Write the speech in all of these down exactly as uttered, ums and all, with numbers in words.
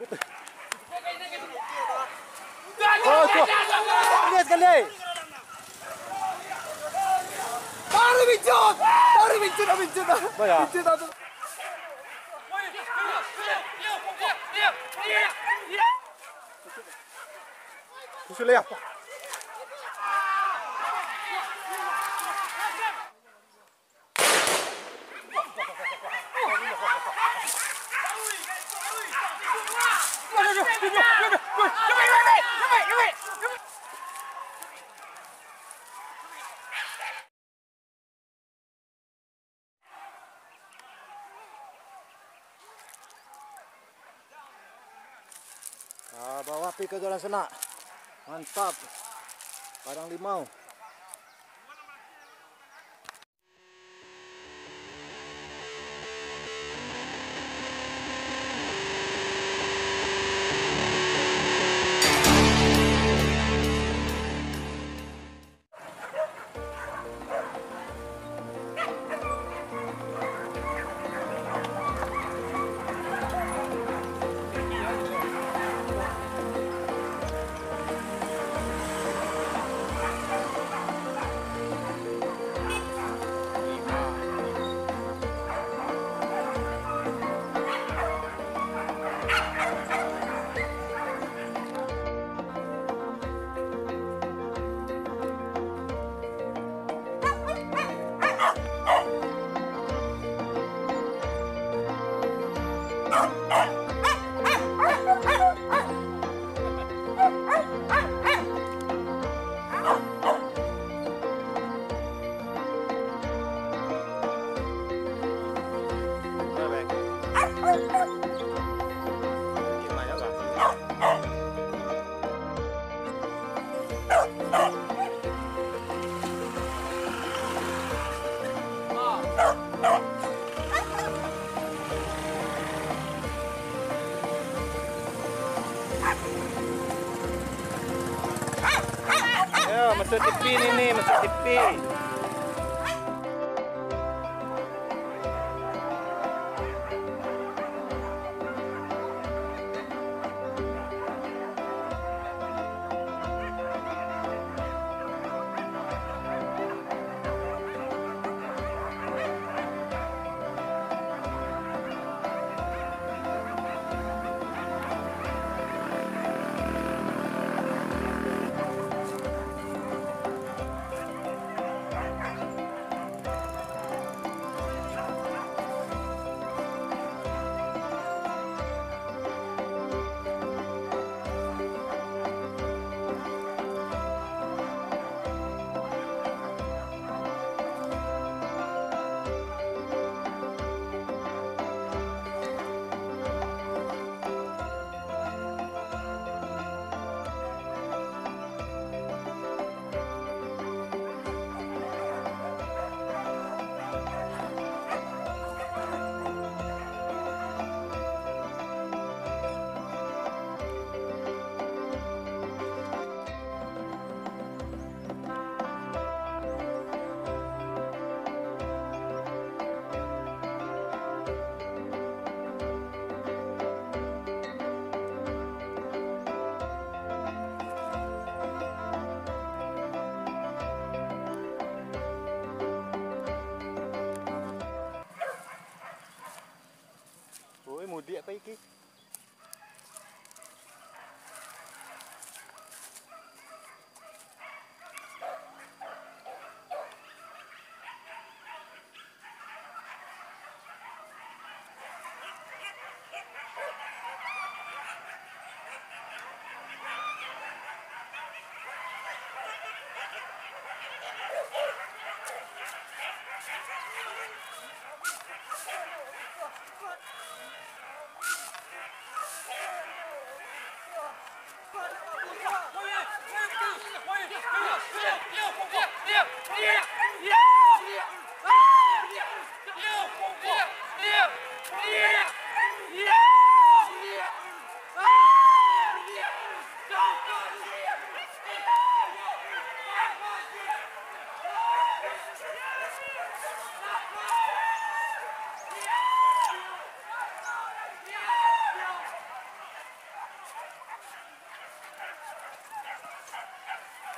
Oh, tu. Ini sekali. Baru bincang. Baru bincang, bincang. Bayar. Bincang tu. Susul ya. Ah, bawa api ke jalan sana. Mantap. Padang limau. Ya, masuk tepi ni ni, masuk tepi. Mudik apa iki?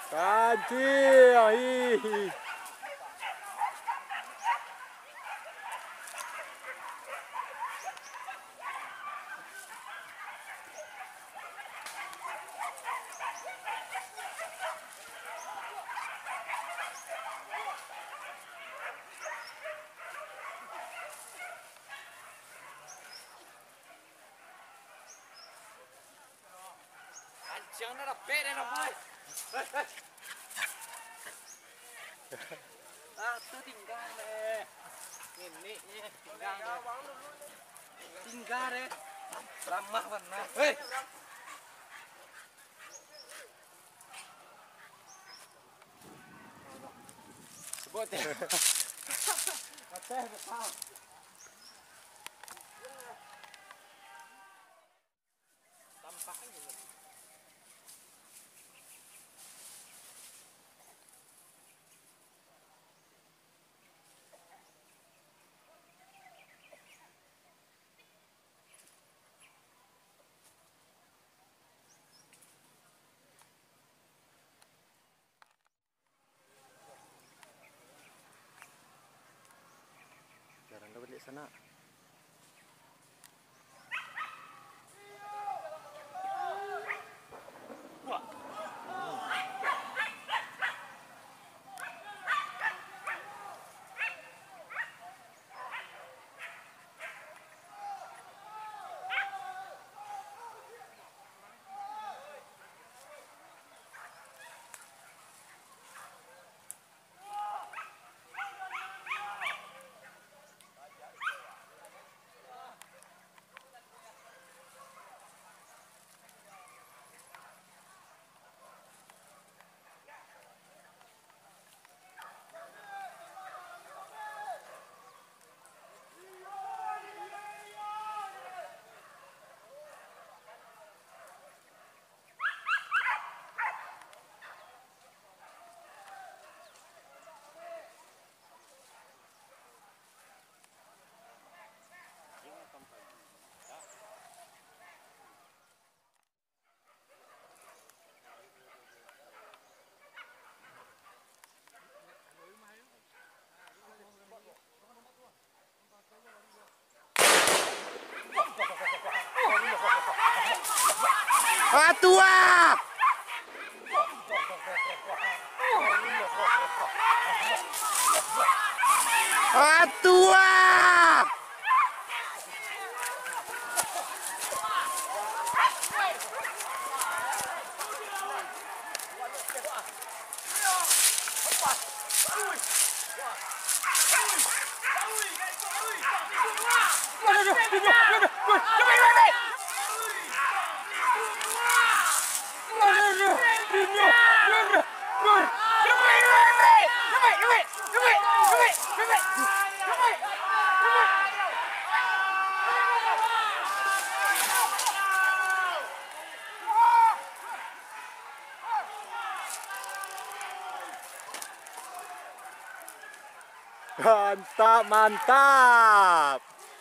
Kancil. Ih. Jangan ada pere na boy. Ah, tu tinggal le. Ini ni tinggal. Tinggal le. Ramah warna. Hei. Sebut ya. Betul betul. Tampaknya. Jangan dah balik sana. Atua! Atua! Mantap, mantap.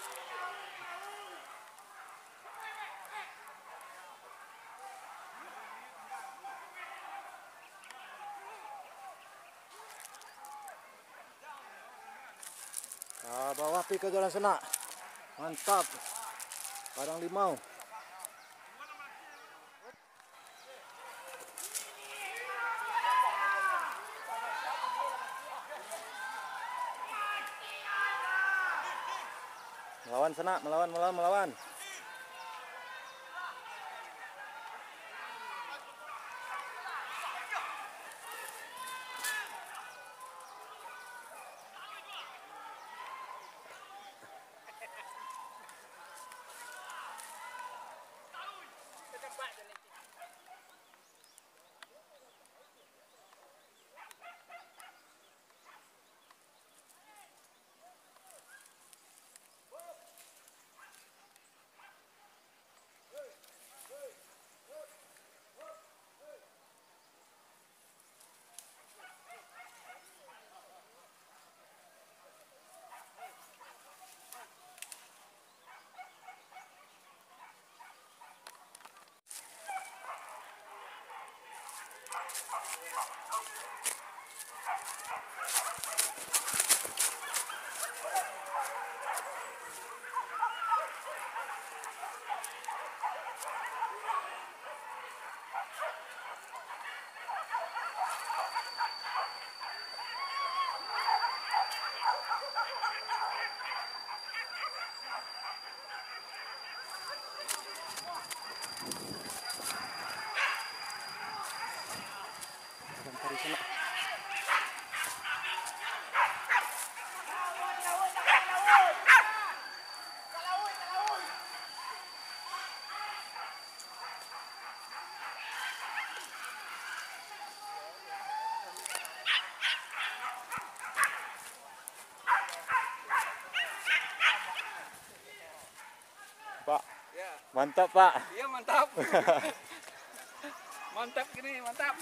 Ah, bawa api ke jalan sana. Mantap. Padang limau. Melawan sana, melawan, melawan, melawan. Dari sana. Pak, Ya. mantap Pak. Iya mantap. Mantap gini, mantap.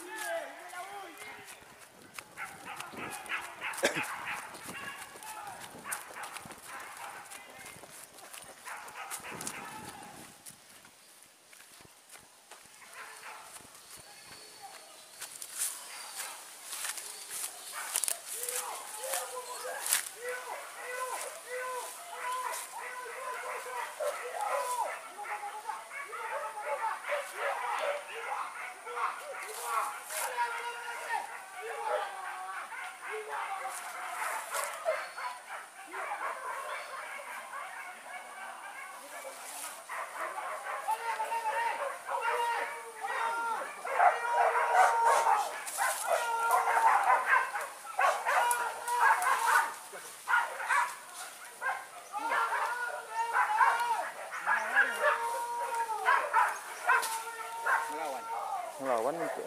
Melawan. Melawan untuk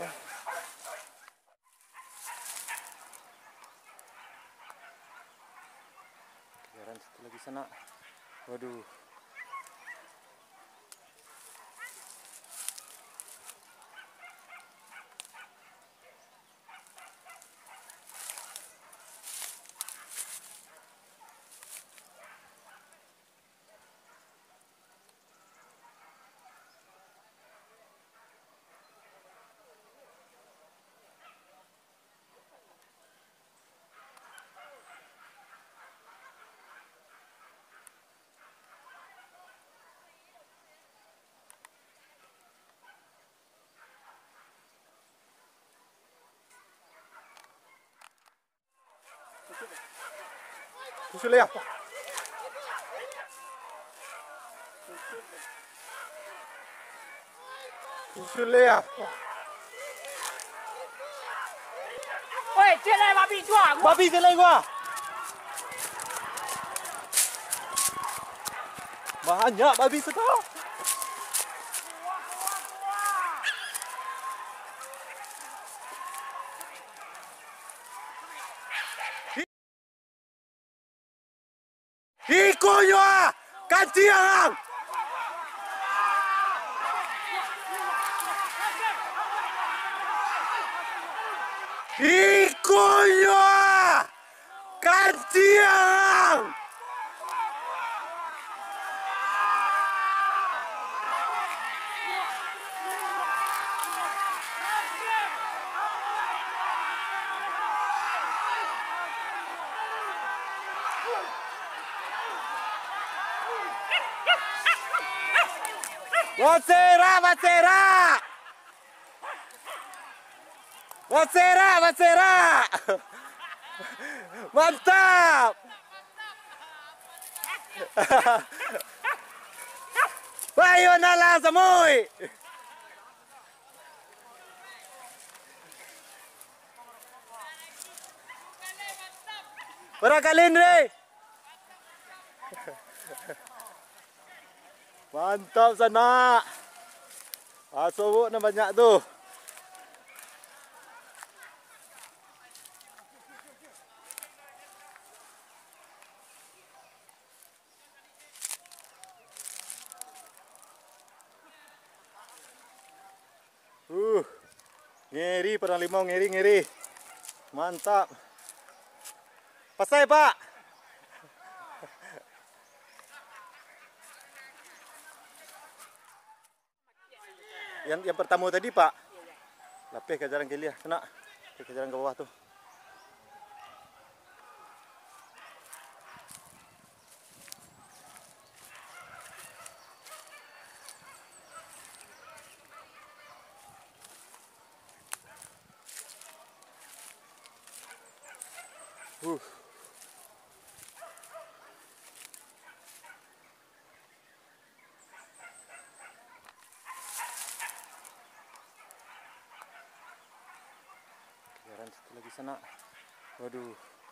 kejaran satu lagi sana. Waduh. Susul ya. Susul ya. Woi, 进来把币抓！ Babi sila gua. Banyak babi sekarang. Ikunya, kaciang. Ikunya, kaciang. Wasera, wasera. Wasera, wasera. Mantap. Ayo nala samoy. Para kalin re. Mantap sana. Asobok na banyak tu. Uh, ngeri perang limau, ngeri ngeri. Mantap. Pasai Pak. Yang yang pertama tadi Pak. Lapis ke jalan kili lah, kena. Lapis ke jalan ke bawah tu. Uh. Jalan satu lagi sana. Waduh.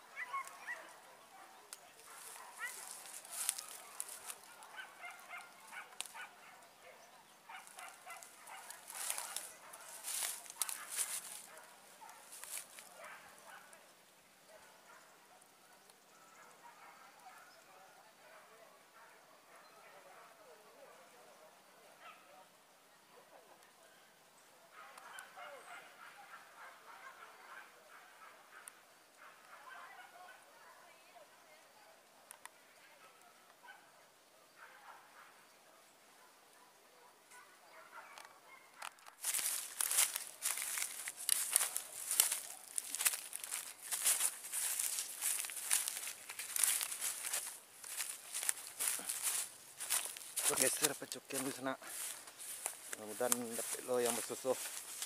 Geser pecukian di sana. Mudah-mudahan dapat lo yang bersusuh.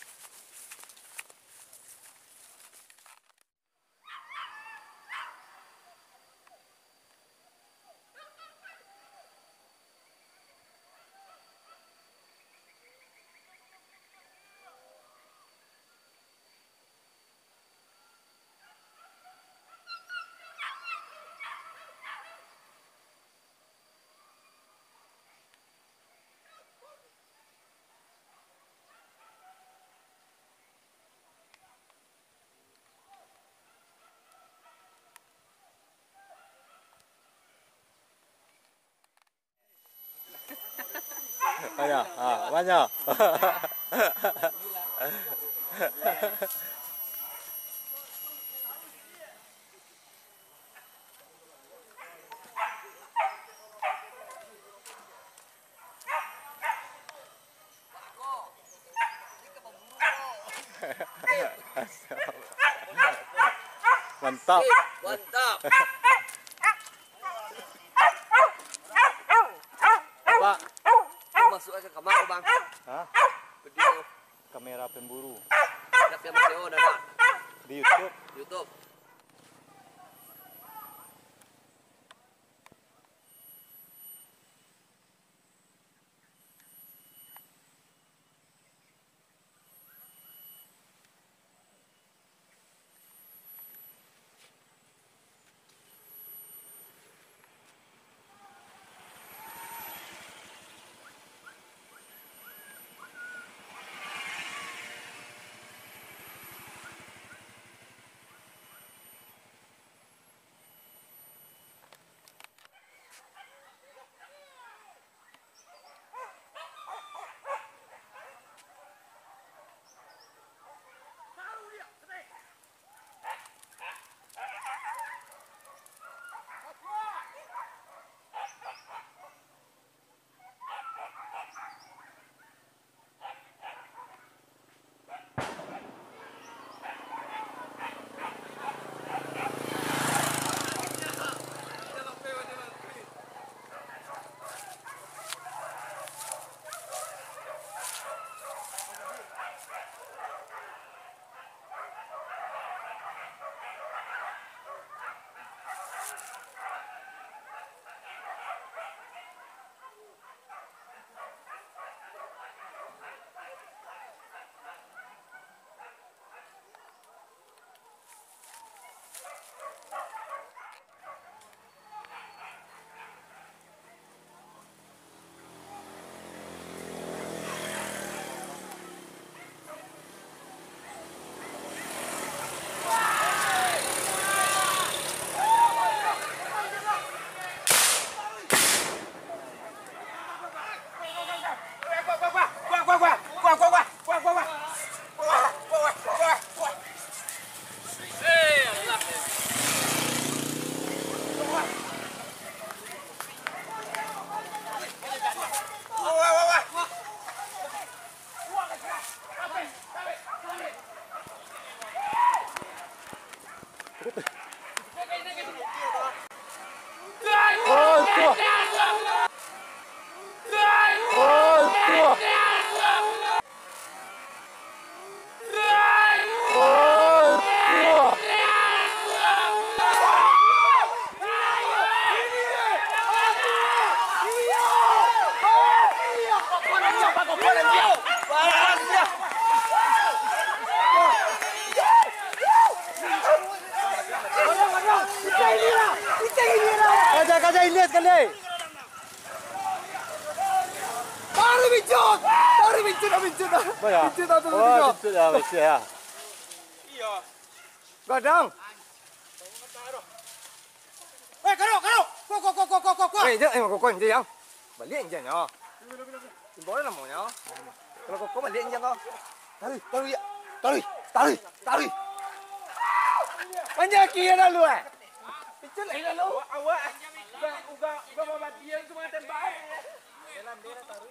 Banyak, ah, banyak. Mantap. Mantap. Pak, Masuk aja kamar bang. hah? Video. Kamera pemburu Lihat yang masih on ada di YouTube. YouTube. pincit dah, pincit dah. Mana? Pincit dah tu. Oh, pincit dah Malaysia ya. Iya. Gadang. Eh, karo, karo. Kok, kok, kok, kok, kok, kok. Eh, jangan, eh, kau kau ni yang. Balik je ni. Boleh nama ni. Kalau kau kau balik je kau. Tarik, tarik, tarik, tarik, tarik. Banyak kira dah lu eh. Pincit lagi dah lu. Awak, uga, uga, uga bawa dia semua tembak. Dalam dia taruh.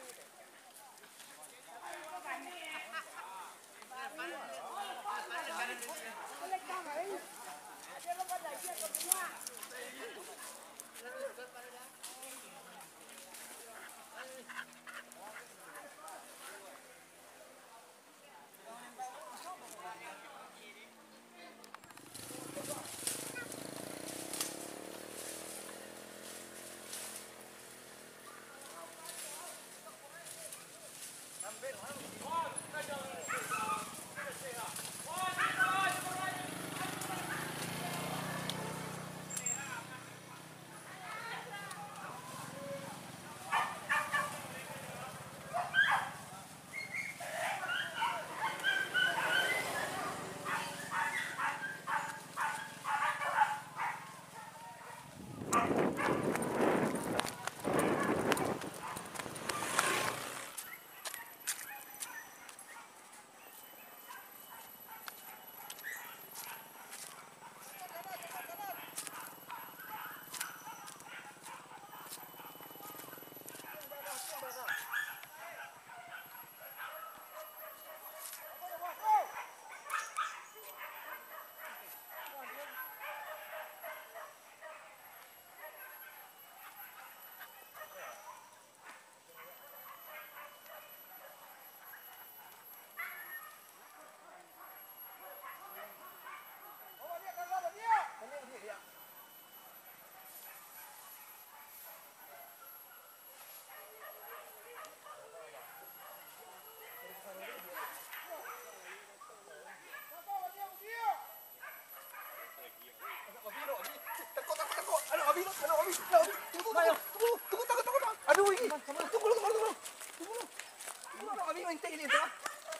Aduh ini. Tunggu dulu, tunggu dulu. Tunggu dulu. Tunggu dulu, Abi minta ini tu.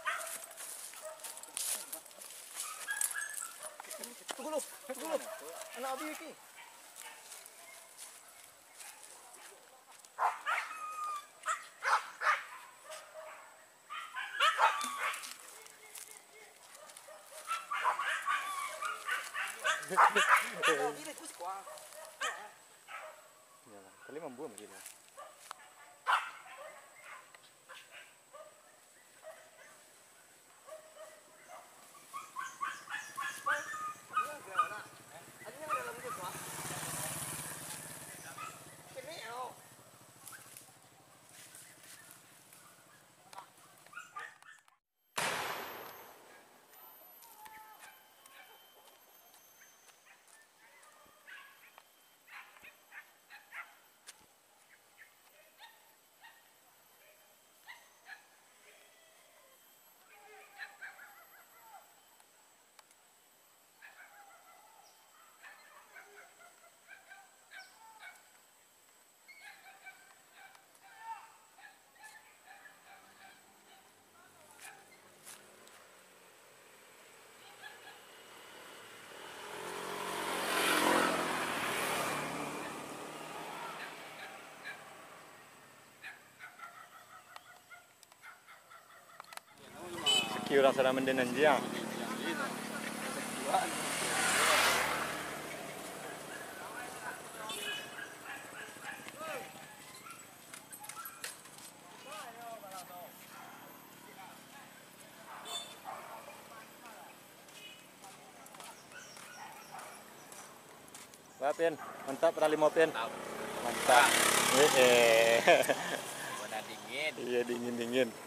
Tunggu dulu, tunggu dulu. Anak Abi ni. Kali membuang begini. Kira orang sana mendenan dia. Wah, Pin, mantap pernah lima Pin. Mantap. Eh, eh. Warna dingin. Iya dingin dingin.